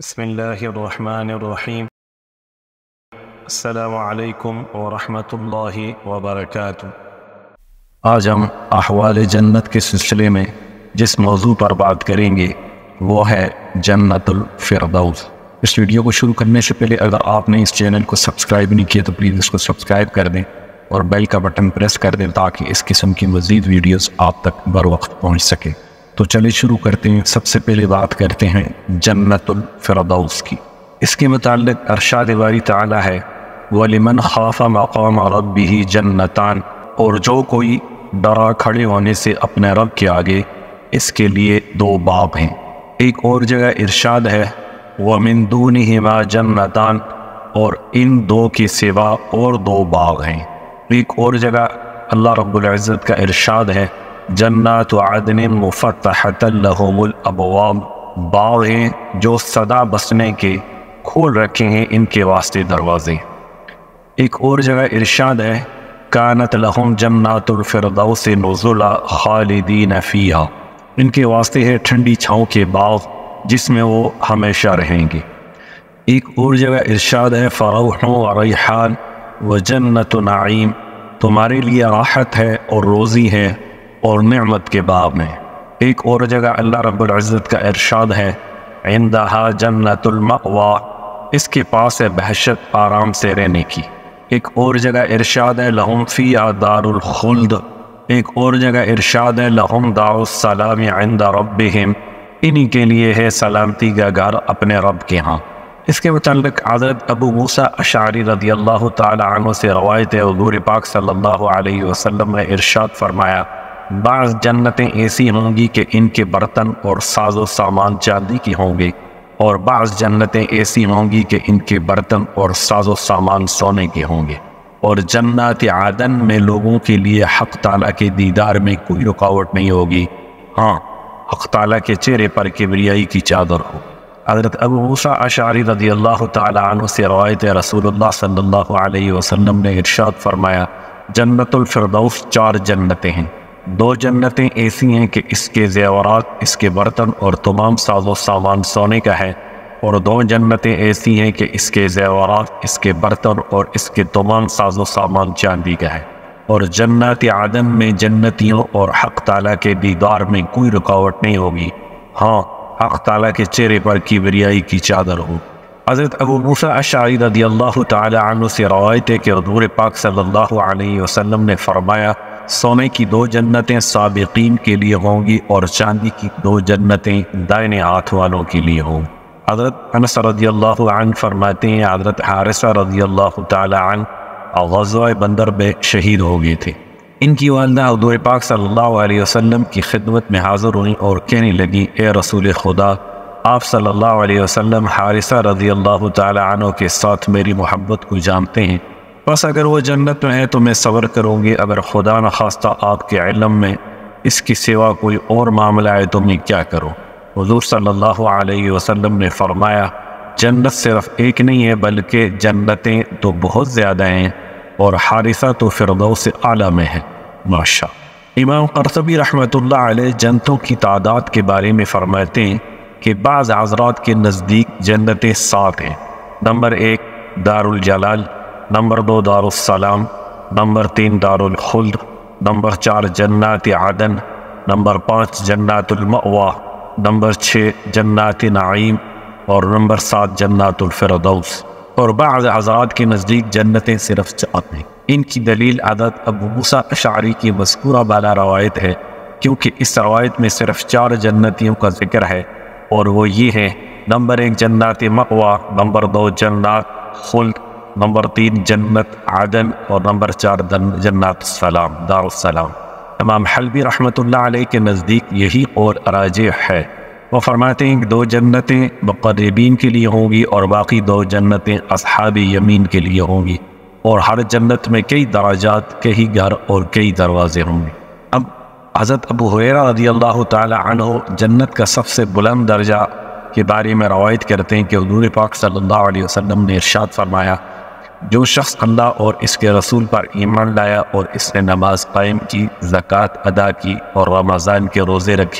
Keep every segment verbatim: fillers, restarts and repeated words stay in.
بسم اللہ الرحمن الرحیم۔ السلام علیکم ورحمۃ اللہ وبرکاتہ۔ آج ہم احوال جنت کے سلسلے میں جس موضوع پر بات کریں گے وہ ہے جنت الفردوس۔ اس ویڈیو کو شروع کرنے سے پہلے اگر آپ نے اس چینل کو سبسکرائب نہیں کیا تو پلیز اس کو سبسکرائب کر دیں اور بیل کا بٹن پریس کر دیں تاکہ اس قسم کی مزید ویڈیوز آپ تک بر وقت پہنچ سکے۔ تو چلے شروع کرتے ہیں۔ سب سے پہلے بات کرتے ہیں جنت الفردوس کی۔ اس کے متعلق ارشاد باری تعالی ہے وَلِمَنْ خَافَ مَقَامَ رَبِّهِ جَنَّتَانِ، اور جو کوئی ڈرا کھڑے ہونے سے اپنے رب کے آگے اس کے لیے دو باغ ہیں۔ ایک اور جگہ ارشاد ہے وَمِن دُونِهِمَا جَنَّتَانِ، اور ان دو کے سوا اور دو باغ ہیں۔ ایک اور جگہ اللہ رب العزت کا ارشاد ہے جنات عدن مفتحۃ لہم الابواب، باغ ہیں جو سدا بسنے کے کھول رکھے ہیں ان کے واسطے دروازے۔ ایک اور جگہ ارشاد ہے کانت لہم جنات الفردوس نزلا خالدین فیہا، ان کے واسطے ہے ٹھنڈی چھاؤں کے باغ جس میں وہ ہمیشہ رہیں گے۔ ایک اور جگہ ارشاد ہے فروح و ریحان و جنت نعیم، تمہارے لیے راحت ہے اور روزی ہے اور نعمت کے باغ میں۔ ایک اور جگہ اللہ رب العزت کا ارشاد ہے عندہا جنت المأوا، اس کے پاس ہے بہشت آرام سے رہنے کی۔ ایک اور جگہ ارشاد ہے لہم فیہا دار الخلد، ایک اور جگہ ارشاد ہے لہم دار السلام عند ربہم، انہی کے لیے ہے سلامتی کا گھر اپنے رب کے ہاں۔ اس کے متعلق حضرت ابو موسیٰ اشعری رضی اللہ تعالی عنہ سے روایت ہے حضور پاک صلی اللہ علیہ وسلم نے ارشاد فرمایا بعض جنتیں ایسی ہوں گی کہ ان کے برتن اور ساز و سامان چاندی کی ہوں گے، اور بعض جنتیں ایسی ہوں گی کہ ان کے برتن اور ساز و سامان سونے کے ہوں گے۔ اور جنات عدن میں لوگوں کے لیے حق تعالیٰ کے دیدار میں کوئی رکاوٹ نہیں ہوگی، ہاں حق تعالیٰ کے چہرے پر کبریائی کی چادر ہو۔ حضرت ابو موسیٰ اشعری رضی اللہ تعالی عنہ سے روایت ہے رسول اللہ صلی اللہ علیہ وسلم نے ارشاد فرمایا جنت الفردوس چار جنتیں ہیں، دو جنتیں ایسی ہیں کہ اس کے زیورات، اس کے برتن اور تمام ساز و سامان سونے کا ہے، اور دو جنتیں ایسی ہیں کہ اس کے زیورات، اس کے برتن اور اس کے تمام ساز و سامان چاندی کا ہے۔ اور جنات عدن میں جنتیوں اور حق تعالیٰ کے دیدار میں کوئی رکاوٹ نہیں ہوگی، ہاں حق تعالیٰ کے چہرے پر کبریائی کی چادر ہو۔ حضرت ابو موسیٰ اشعری رضی اللہ تعالی عنہ سے روایت ہے کہ حضور پاک صلی اللہ علیہ وسلم نے فرمایا سونے کی دو جنتیں سابقین کے لیے ہوں گی اور چاندی کی دو جنتیں دائنے ہاتھ والوں کے لیے ہوں۔ حضرت انس رضی اللہ عنہ فرماتے ہیں حضرت حارثہ رضی اللہ تعالی عنہ غزوہ بندر میں شہید ہو گئے تھے۔ ان کی والدہ حضور پاک صلی اللہ علیہ وسلم کی خدمت میں حاضر ہوئیں اور کہنے لگیں اے رسول خدا، آپ صلی اللہ علیہ وسلم حارثہ رضی اللہ تعالی عنہ کے ساتھ میری محبت کو جانتے ہیں، بس اگر وہ جنت میں ہے تو میں صبر کروں گی، اگر خدا نخواستہ آپ کے علم میں اس کی سوا کوئی اور معاملہ ہے تو میں کیا کروں؟ حضور صلی اللہ علیہ وسلم نے فرمایا جنت صرف ایک نہیں ہے بلکہ جنتیں تو بہت زیادہ ہیں، اور حارثہ تو فردوس اعلیٰ میں ہے۔ ماشاء امام قرطبی رحمۃ اللہ علیہ جنتوں کی تعداد کے بارے میں فرماتے ہیں کہ بعض حضرات کے نزدیک جنتیں سات ہیں۔ نمبر ایک دار الجلال، نمبر دو دار السلام، نمبر تین دار الخلد، نمبر چار جنات عدن، نمبر پانچ جنات المأوا، نمبر چھ جنات نعیم، اور نمبر سات جنات الفردوس۔ اور بعض حضرات کے نزدیک جنتیں صرف چار ہیں۔ ان کی دلیل عدد ابو موسیٰ اشعری کی مذکورہ بالا روایت ہے، کیونکہ اس روایت میں صرف چار جنتیوں کا ذکر ہے، اور وہ یہ ہے نمبر ایک جنات مأوا، نمبر دو جنات خلد، نمبر تین جنت عدن، اور نمبر چار جنات السلام دار السلام۔ امام حلبی رحمۃ اللہ علیہ کے نزدیک یہی قول راجح ہے۔ وہ فرماتے ہیں کہ دو جنتیں مقربین کے لیے ہوں گی اور باقی دو جنتیں اصحاب یمین کے لیے ہوں گی، اور ہر جنت میں کئی درجات، کئی گھر اور کئی دروازے ہوں گے۔ اب حضرت ابو ہریرہ رضی اللہ تعالی عنہ جنت کا سب سے بلند درجہ کے بارے میں روایت کرتے ہیں کہ حضور پاک صلی اللہ علیہ وسلم نے ارشاد فرمایا جو شخص اللہ اور اس کے رسول پر ایمان لایا اور اس نے نماز قائم کی، زکوٰۃ ادا کی اور رمضان کے روزے رکھے،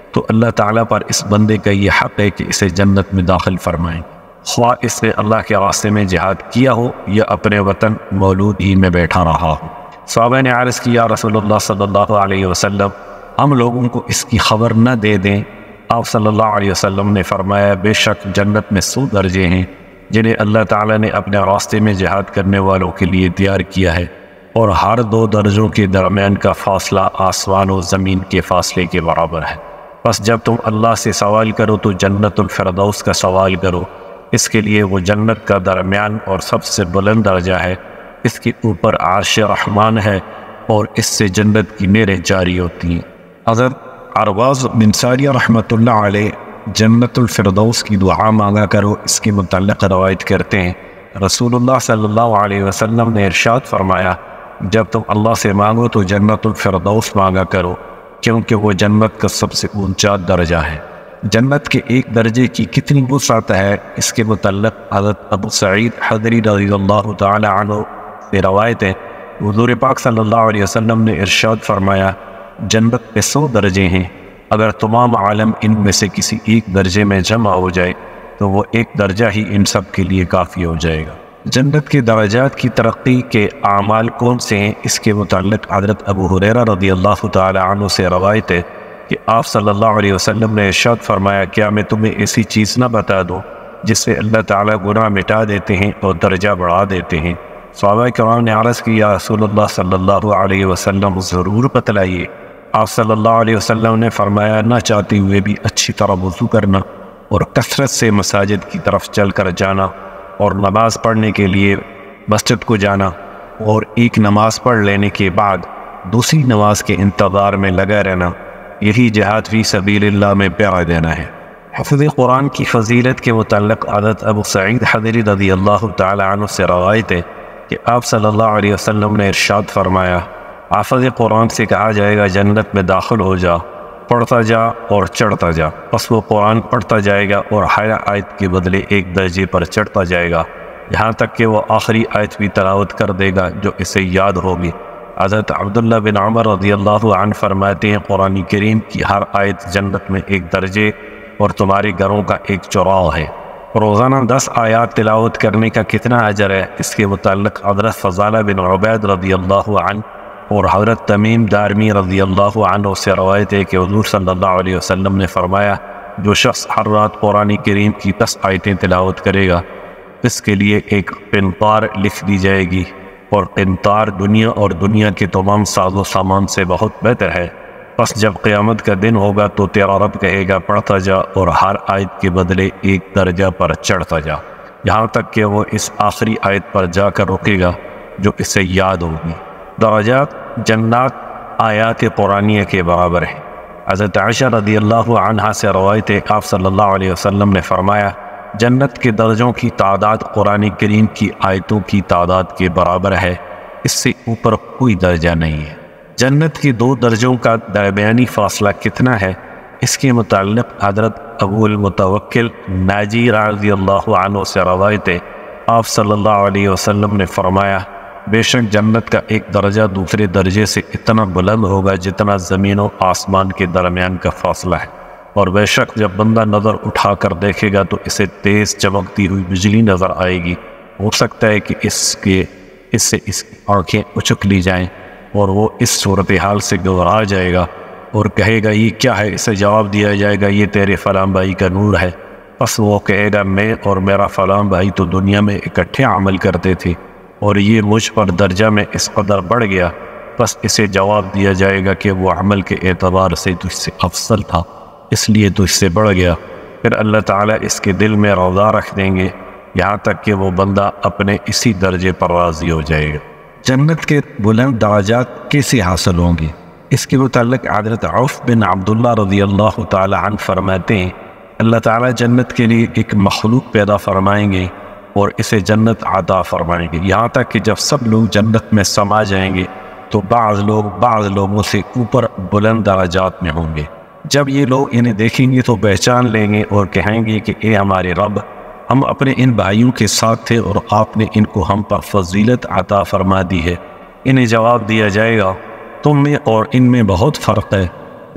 تو اللہ تعالیٰ پر اس بندے کا یہ حق ہے کہ اسے جنت میں داخل فرمائیں، خواہ اس نے اللہ کے راستے میں جہاد کیا ہو یا اپنے وطن مولود ہی میں بیٹھا رہا ہو۔ صحابہ نے عرض کیا رسول اللہ صلی اللہ علیہ وسلم ہم لوگوں کو اس کی خبر نہ دے دیں؟ آپ صلی اللہ علیہ وسلم نے فرمایا بے شک جنت میں سو درجے ہیں جنہیں اللہ تعالیٰ نے اپنے راستے میں جہاد کرنے والوں کے لیے تیار کیا ہے، اور ہر دو درجوں کے درمیان کا فاصلہ آسمان و زمین کے فاصلے کے برابر ہے۔ بس جب تم اللہ سے سوال کرو تو جنت الفردوس کا سوال کرو، اس کے لیے وہ جنت کا درمیان اور سب سے بلند درجہ ہے، اس کے اوپر عرش رحمان ہے اور اس سے جنت کی نہریں جاری ہوتی ہیں۔ حضرت ارواز بن ساریہ رحمۃ اللہ علیہ جنت الفردوس کی دعا مانگا کرو اس کے متعلق روایت کرتے ہیں، رسول اللہ صلی اللہ علیہ وسلم نے ارشاد فرمایا جب تم اللہ سے مانگو تو جنت الفردوس مانگا کرو، کیونکہ وہ جنت کا سب سے اونچا درجہ ہے۔ جنت کے ایک درجے کی کتنی وسعت ہے اس کے متعلق حضرت ابو سعید خدری رضی اللہ تعالی عنہ سے روایت ہے، حضور پاک صلی اللہ علیہ وسلم نے ارشاد فرمایا جنت کے سو درجے ہیں، اگر تمام عالم ان میں سے کسی ایک درجے میں جمع ہو جائے تو وہ ایک درجہ ہی ان سب کے لیے کافی ہو جائے گا۔ جنت کے درجات کی ترقی کے اعمال کون سے ہیں اس کے متعلق حضرت ابو ہریرہ رضی اللہ تعالی عنہ سے روایت ہے کہ آپ صلی اللہ علیہ وسلم نے ارشاد فرمایا کیا میں تمہیں ایسی چیز نہ بتا دوں جس سے اللہ تعالیٰ گناہ مٹا دیتے ہیں اور درجہ بڑھا دیتے ہیں؟ صحابہ کرام نے عرض کیا یا رسول اللہ صلی اللہ علیہ وسلم ضرور بتلائیے۔ آپ صلی اللہ علیہ وسلم نے فرمایا نہ چاہتے ہوئے بھی اچھی طرح وضو کرنا اور کثرت سے مساجد کی طرف چل کر جانا اور نماز پڑھنے کے لیے مسجد کو جانا، اور ایک نماز پڑھ لینے کے بعد دوسری نماز کے انتظار میں لگا رہنا، یہی جہاد فی سبیل اللہ میں پیار دینا ہے۔ حفظ قرآن کی فضیلت کے متعلق حضرت ابو سعید خدری رضی اللہ تعالی عنہ سے روایت ہے کہ آپ صلی اللہ علیہ وسلم نے ارشاد فرمایا حافظ قرآن سے کہا جائے گا جنت میں داخل ہو جا، پڑھتا جا اور چڑھتا جا، پس وہ قرآن پڑھتا جائے گا اور ہر آیت کے بدلے ایک درجے پر چڑھتا جائے گا، یہاں تک کہ وہ آخری آیت بھی تلاوت کر دے گا جو اسے یاد ہوگی۔ حضرت عبداللہ بن عمر رضی اللہ عنہ فرماتے ہیں قرآن کریم کی ہر آیت جنت میں ایک درجے اور تمہارے گھروں کا ایک چوراغ ہے۔ روزانہ دس آیات تلاوت کرنے کا کتنا اجر ہے اس کے متعلق حضرت فضالہ بن عبید رضی اللہ عنہ اور حضرت تمیم دارمی رضی اللہ عنہ سے روایت ہے کہ حضور صلی اللہ علیہ وسلم نے فرمایا جو شخص ہر رات قرآن کریم کی دس آیتیں تلاوت کرے گا اس کے لیے ایک قنطار لکھ دی جائے گی، اور قنطار دنیا اور دنیا کے تمام ساز و سامان سے بہت بہتر ہے۔ پس جب قیامت کا دن ہوگا تو تیرا رب کہے گا پڑھتا جا اور ہر آیت کے بدلے ایک درجہ پر چڑھتا جا، یہاں تک کہ وہ اس آخری آیت پر جا کر رکے گا جو اسے یاد ہوگی۔ درجات جنات آیات قرآنیہ کے برابر ہیں۔ حضرت عائشہ رضی اللہ عنہا سے روایت ہے آپ صلی اللہ علیہ وسلم نے فرمایا جنت کے درجوں کی تعداد قرآن کریم کی آیتوں کی تعداد کے برابر ہے، اس سے اوپر کوئی درجہ نہیں ہے۔ جنت کے دو درجوں کا درمیانی فاصلہ کتنا ہے اس کے متعلق حضرت ابو المتوکل ناجی رضی اللہ عنہ سے روایت ہے آپ صلی اللہ علیہ وسلم نے فرمایا بے شک جنت کا ایک درجہ دوسرے درجے سے اتنا بلند ہوگا جتنا زمین و آسمان کے درمیان کا فاصلہ ہے، اور بے شک جب بندہ نظر اٹھا کر دیکھے گا تو اسے تیز چمکتی ہوئی بجلی نظر آئے گی، ہو سکتا ہے کہ اس کے اس سے اس کی آنکھیں اچک لی جائیں اور وہ اس صورتحال سے گھبرا جائے گا اور کہے گا یہ کیا ہے؟ اسے جواب دیا جائے گا یہ تیرے فلاں بھائی کا نور ہے۔ پس وہ کہے گا میں اور میرا فلاں بھائی تو دنیا میں اکٹھے عمل کرتے تھے اور یہ مجھ پر درجہ میں اس قدر بڑھ گیا، بس اسے جواب دیا جائے گا کہ وہ عمل کے اعتبار سے تجھ سے افضل تھا اس لیے تجھ سے بڑھ گیا۔ پھر اللہ تعالیٰ اس کے دل میں روضہ رکھ دیں گے یہاں تک کہ وہ بندہ اپنے اسی درجے پر راضی ہو جائے گا۔ جنت کے بلند درجات کیسے حاصل ہوں گے اس کے متعلق حضرت عوف بن عبداللہ رضی اللہ تعالی عنہ فرماتے ہیں اللہ تعالیٰ جنت کے لیے ایک مخلوق پیدا فرمائیں گے اور اسے جنت عطا فرمائیں گے، یہاں تک کہ جب سب لوگ جنت میں سما جائیں گے تو بعض لوگ بعض لوگوں سے اوپر بلند درجات میں ہوں گے۔ جب یہ لوگ انہیں دیکھیں گے تو پہچان لیں گے اور کہیں گے کہ اے ہمارے رب، ہم اپنے ان بھائیوں کے ساتھ تھے اور آپ نے ان کو ہم پر فضیلت عطا فرما دی ہے۔ انہیں جواب دیا جائے گا تم میں اور ان میں بہت فرق ہے،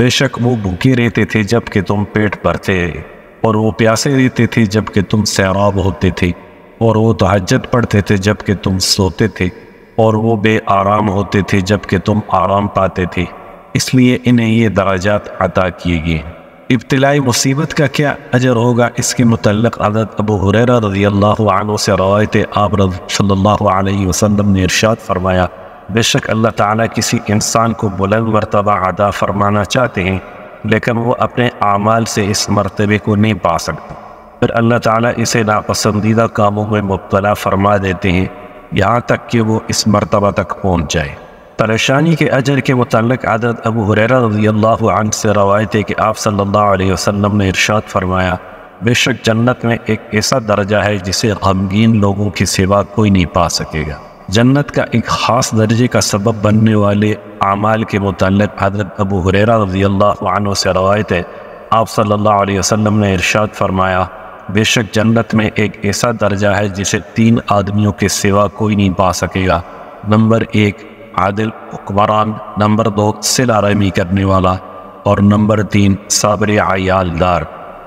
بے شک وہ بھوکے رہتے تھے جب کہ تم پیٹ بھرتے، اور وہ پیاسے رہتے تھے جب کہ تم سیراب ہوتے تھے، اور وہ تہجد پڑھتے تھے جب کہ تم سوتے تھے، اور وہ بے آرام ہوتے تھے جب کہ تم آرام پاتے تھے، اس لیے انہیں یہ درجات عطا کیے گئے۔ ابتلائی مصیبت کا کیا اجر ہوگا، اس کے متعلق حضرت ابو ہریرہ رضی اللہ عنہ سے روایت ہے، آپ صلی اللہ علیہ وسلم نے ارشاد فرمایا، بے شک اللہ تعالیٰ کسی انسان کو بلند مرتبہ عطا فرمانا چاہتے ہیں، لیکن وہ اپنے اعمال سے اس مرتبے کو نہیں پا سکتے، پھر اللہ تعالیٰ اسے ناپسندیدہ کاموں میں مبتلا فرما دیتے ہیں یہاں تک کہ وہ اس مرتبہ تک پہنچ جائے۔ پریشانی کے اجر کے متعلق حضرت ابو ہریرہ رضی اللہ عنہ سے روایت ہے کہ آپ صلی اللہ علیہ وسلم نے ارشاد فرمایا، بے شک جنت میں ایک ایسا درجہ ہے جسے غمگین لوگوں کی سوا کوئی نہیں پا سکے گا۔ جنت کا ایک خاص درجے کا سبب بننے والے اعمال کے متعلق حضرت ابو ہریرہ رضی اللہ عنہ سے روایت ہے، آپ صلی اللہ علیہ وسلم نے ارشاد فرمایا، بے شک جنت میں ایک ایسا درجہ ہے جسے تین آدمیوں کے سوا کوئی نہیں پا سکے گا۔ نمبر ایک عادل حکمران، نمبر دو صلہ رحمی کرنے والا، اور نمبر تین صابر عیال دار۔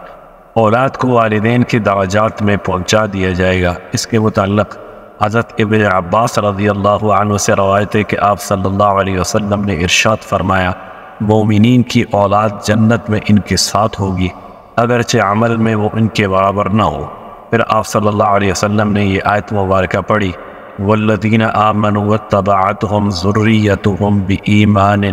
اولاد کو والدین کے درجات میں پہنچا دیا جائے گا۔ اس کے متعلق حضرت ابن عباس رضی اللہ عنہ سے روایت ہے کہ آپ صلی اللہ علیہ وسلم نے ارشاد فرمایا، مومنین کی اولاد جنت میں ان کے ساتھ ہوگی اگرچہ عمل میں وہ ان کے برابر نہ ہو۔ پھر آپ صلی اللہ علیہ وسلم نے یہ آیت مبارکہ پڑھی، والذین آمنوا واتبعتهم ذریتهم بإیمان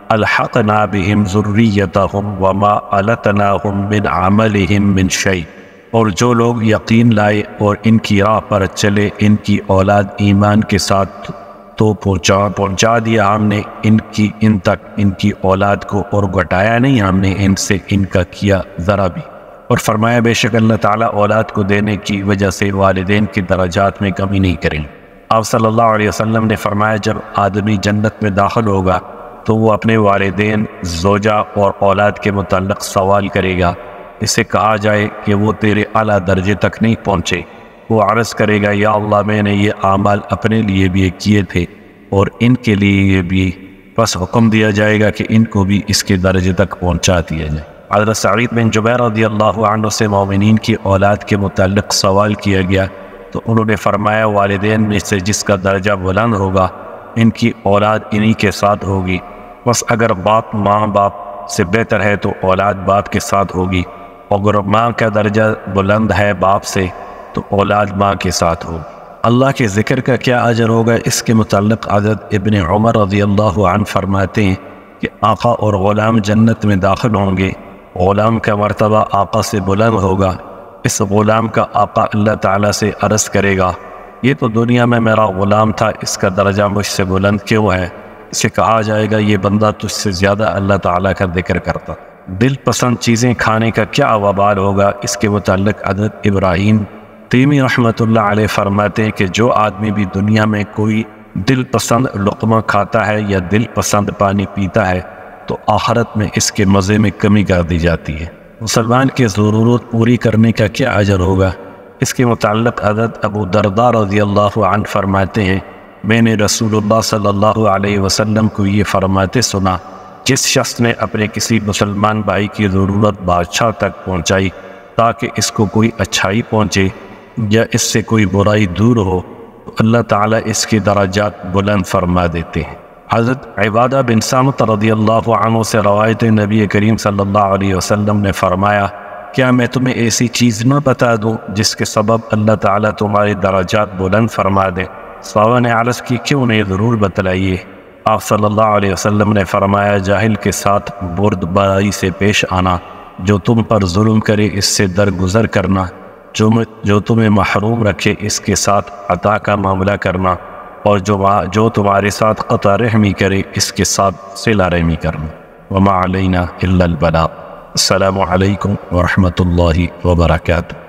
الحقنا بهم ذریتهم وما التناهم من عملهم من شیء، اور جو لوگ یقین لائے اور ان کی راہ پر چلے ان کی اولاد ایمان کے ساتھ تو پہنچا پہنچا دیا ہم نے ان کی ان تک ان کی اولاد کو، اور گھٹایا نہیں ہم نے ان سے ان کا کیا ذرا بھی۔ اور فرمایا بے شک اللہ تعالیٰ اولاد کو دینے کی وجہ سے والدین کی درجات میں کمی نہیں کریں۔ آپ صلی اللہ علیہ وسلم نے فرمایا، جب آدمی جنت میں داخل ہوگا تو وہ اپنے والدین، زوجہ اور اولاد کے متعلق سوال کرے گا۔ اسے کہا جائے کہ وہ تیرے اعلیٰ درجے تک نہیں پہنچے، وہ عرض کرے گا، یا اللہ میں نے یہ اعمال اپنے لیے بھی کیے تھے اور ان کے لیے بھی، بس حکم دیا جائے گا کہ ان کو بھی اس کے درجے تک پہنچا دیا جائے۔ حضرت سعید بن جبیر رضی اللہ عنہ سے مومنین کی اولاد کے متعلق سوال کیا گیا تو انہوں نے فرمایا، والدین میں سے جس کا درجہ بلند ہوگا ان کی اولاد انہی کے ساتھ ہوگی، بس اگر باپ ماں باپ سے بہتر ہے تو اولاد باپ کے ساتھ ہوگی، اگر ماں کا درجہ بلند ہے باپ سے تو اولاد ماں کے ساتھ ہوگی۔ اللہ کے ذکر کا کیا اجر ہوگا، اس کے متعلق حضرت ابن عمر رضی اللہ عنہ فرماتے ہیں کہ آقا اور غلام جنت میں داخل ہوں گے، غلام کا مرتبہ آقا سے بلند ہوگا، اس غلام کا آقا اللہ تعالیٰ سے عرض کرے گا، یہ تو دنیا میں میرا غلام تھا، اس کا درجہ مجھ سے بلند کیوں ہے؟ اسے کہا جائے گا، یہ بندہ تجھ سے زیادہ اللہ تعالیٰ کا ذکر کرتا۔ دل پسند چیزیں کھانے کا کیا وبال ہوگا، اس کے متعلق حضرت ابراہیم تیمی رحمۃ اللہ علیہ فرماتے ہیں کہ جو آدمی بھی دنیا میں کوئی دل پسند لقمہ کھاتا ہے یا دل پسند پانی پیتا ہے تو آخرت میں اس کے مزے میں کمی کر دی جاتی ہے۔ مسلمان کی ضرورت پوری کرنے کا کیا اجر ہوگا، اس کے متعلق حضرت ابو درداء رضی اللہ عنہ فرماتے ہیں، میں نے رسول اللہ صلی اللہ علیہ وسلم کو یہ فرماتے سنا، جس شخص نے اپنے کسی مسلمان بھائی کی ضرورت بادشاہ تک پہنچائی تاکہ اس کو کوئی اچھائی پہنچے یا اس سے کوئی برائی دور ہو تو اللہ تعالیٰ اس کے درجات بلند فرما دیتے ہیں۔ حضرت عبادہ بن صامت رضی اللہ عنہ سے روایت نبی کریم صلی اللہ علیہ وسلم نے فرمایا، کیا میں تمہیں ایسی چیز نہ بتا دوں جس کے سبب اللہ تعالیٰ تمہارے درجات بلند فرما دے؟ صحابہ نے عرض کی، کیوں نہیں، ضرور بتلائیے۔ آپ صلی اللہ علیہ وسلم نے فرمایا، جاہل کے ساتھ بردباری سے پیش آنا، جو تم پر ظلم کرے اس سے درگزر کرنا، جو جو تمہیں محروم رکھے اس کے ساتھ عطا کا معاملہ کرنا، اور جو جو تمہارے ساتھ قطع رحمی کرے اس کے ساتھ صلہ رحمی کرنا۔ وما علینا الا البلاغ۔ السلام علیکم ورحمۃ اللہ وبرکاتہ۔